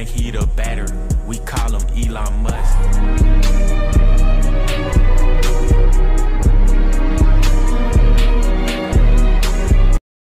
think he the batter. We call him Elon